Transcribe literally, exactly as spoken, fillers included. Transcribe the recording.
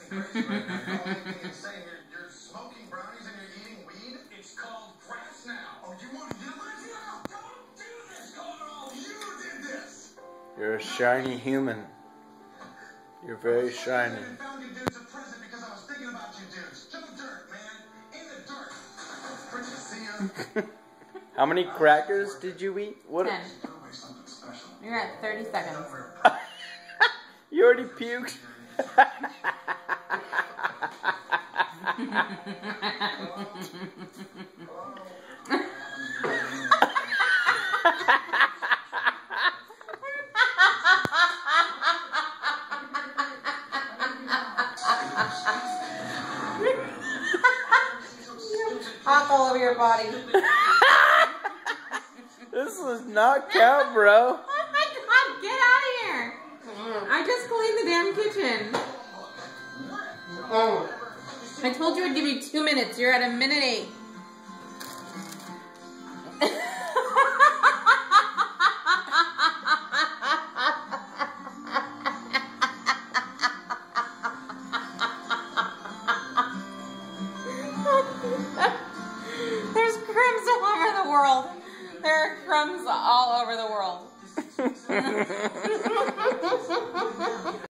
crazy right now. You're all acting insane. You're, you're smoking brownies and you're eating weed? It's called grass now. Oh, you want to do it now? Don't do this, Colonel. You did this. You're a shiny human. You're very shiny. I found you dudes a present because I was thinking about you dudes. To the dirt, man. In the dirt. Pretty to see you. How many crackers did you eat? What? Ten. You're at thirty seconds. You already puked. Hop all over your body. This does not count, bro. Oh my god, get out of here! I just cleaned the damn kitchen. Oh. I told you I'd give you two minutes. You're at a minute eight. There's crumbs all over the world. There are crumbs all over the world.